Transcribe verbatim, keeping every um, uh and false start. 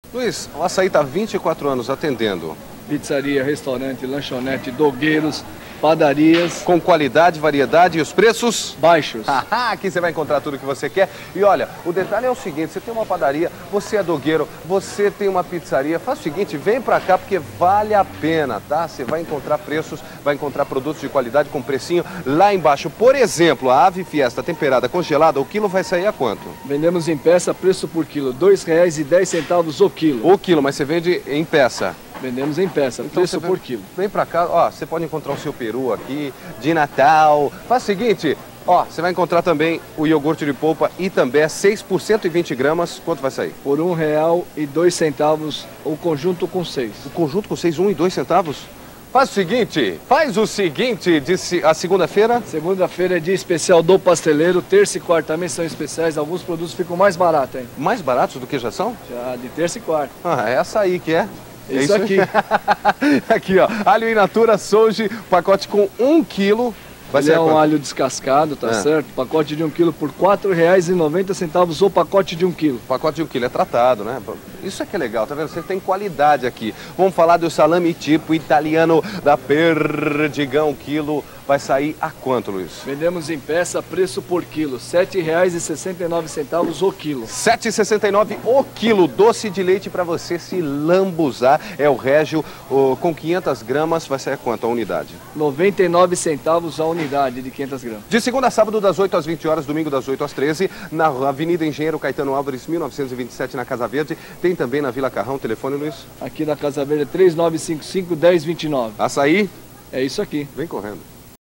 Luiz, o Açaí está há vinte e quatro anos atendendo. Pizzaria, restaurante, lanchonete, dogueiros, padarias. Com qualidade, variedade e os preços? Baixos. Aqui você vai encontrar tudo o que você quer. E olha, o detalhe é o seguinte, você tem uma padaria, você é dogueiro, você tem uma pizzaria, faz o seguinte, vem pra cá porque vale a pena, tá? Você vai encontrar preços, vai encontrar produtos de qualidade com precinho lá embaixo. Por exemplo, a Ave Fiesta temperada congelada, o quilo vai sair a quanto? Vendemos em peça, preço por quilo, dois reais e dez centavos o quilo. O quilo, mas você vende em peça? Vendemos em peça, então preço vem, por quilo. Vem pra cá, ó, você pode encontrar o seu peru aqui, de Natal. Faz o seguinte, ó, você vai encontrar também o iogurte de polpa Itambé, seis por cento e vinte gramas, quanto vai sair? Por um real e dois centavos, o conjunto com seis. O conjunto com seis, um e dois centavos? Faz o seguinte, faz o seguinte, de a segunda-feira? Segunda-feira é dia especial do pasteleiro, terça e quarta também são especiais, alguns produtos ficam mais baratos, hein? Mais baratos do que já são? Já, de terça e quarta. Ah, é açaí que é? É isso, isso aqui. Aqui, ó, alho in natura Souji, pacote com um quilo. Vai Ele ser é um quanto? alho descascado, tá é. certo? Pacote de um quilo por quatro reais e noventa centavos o pacote de um quilo. Pacote de um quilo, é tratado, né? Isso é que é legal, tá vendo? Você tem qualidade aqui. Vamos falar do salame tipo italiano da Perdigão, quilo. Vai sair a quanto, Luiz? Vendemos em peça, preço por quilo, sete reais e sessenta e nove centavos o quilo. sete reais e sessenta e nove centavos o quilo, doce de leite para você se lambuzar. É o Régio, oh, com quinhentas gramas, vai sair a quanto a unidade? noventa e nove centavos a unidade de quinhentas gramas. De segunda a sábado, das oito às vinte horas, domingo das oito às treze, na Avenida Engenheiro Caetano Álvares, mil novecentos e vinte e sete, na Casa Verde. Tem também na Vila Carrão, telefone, Luiz? Aqui na Casa Verde, três nove cinco cinco, um zero dois nove. Açaí? É isso aqui. Vem correndo.